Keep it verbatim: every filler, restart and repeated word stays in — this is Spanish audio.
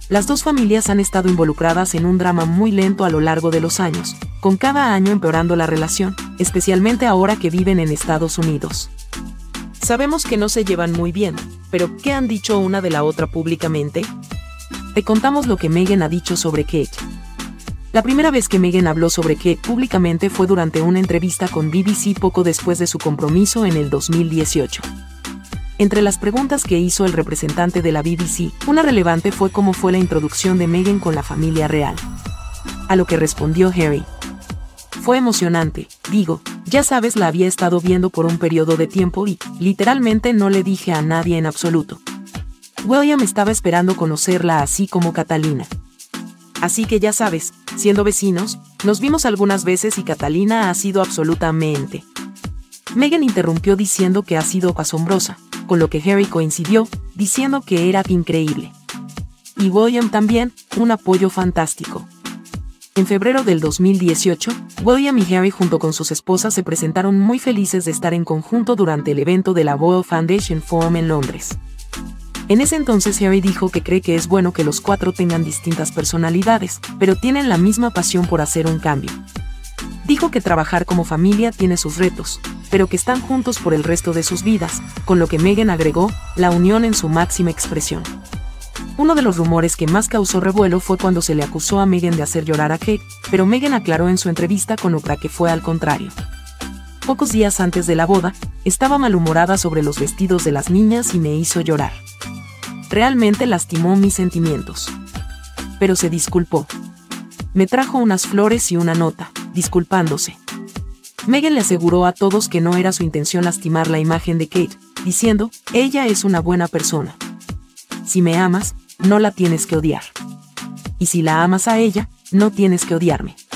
Las dos familias han estado involucradas en un drama muy lento a lo largo de los años, con cada año empeorando la relación, especialmente ahora que viven en Estados Unidos. Sabemos que no se llevan muy bien, pero ¿qué han dicho una de la otra públicamente? Te contamos lo que Meghan ha dicho sobre Kate. La primera vez que Meghan habló sobre Kate públicamente fue durante una entrevista con B B C poco después de su compromiso en el dos mil dieciocho. Entre las preguntas que hizo el representante de la B B C, una relevante fue cómo fue la introducción de Meghan con la familia real. A lo que respondió Harry: fue emocionante, digo, ya sabes, la había estado viendo por un periodo de tiempo y, literalmente, no le dije a nadie en absoluto. William estaba esperando conocerla así como Catalina. Así que ya sabes, siendo vecinos, nos vimos algunas veces y Catalina ha sido absolutamente. Meghan interrumpió diciendo que ha sido asombrosa, con lo que Harry coincidió, diciendo que era increíble. Y William también, un apoyo fantástico. En febrero del dos mil dieciocho, William y Harry junto con sus esposas se presentaron muy felices de estar en conjunto durante el evento de la Royal Foundation Forum en Londres. En ese entonces Harry dijo que cree que es bueno que los cuatro tengan distintas personalidades, pero tienen la misma pasión por hacer un cambio. Dijo que trabajar como familia tiene sus retos, pero que están juntos por el resto de sus vidas, con lo que Meghan agregó, la unión en su máxima expresión. Uno de los rumores que más causó revuelo fue cuando se le acusó a Meghan de hacer llorar a Kate, pero Meghan aclaró en su entrevista con Oprah que fue al contrario. Pocos días antes de la boda, estaba malhumorada sobre los vestidos de las niñas y me hizo llorar. Realmente lastimó mis sentimientos. Pero se disculpó. Me trajo unas flores y una nota, disculpándose. Meghan le aseguró a todos que no era su intención lastimar la imagen de Kate, diciendo, ella es una buena persona. Si me amas, no la tienes que odiar. Y si la amas a ella, no tienes que odiarme.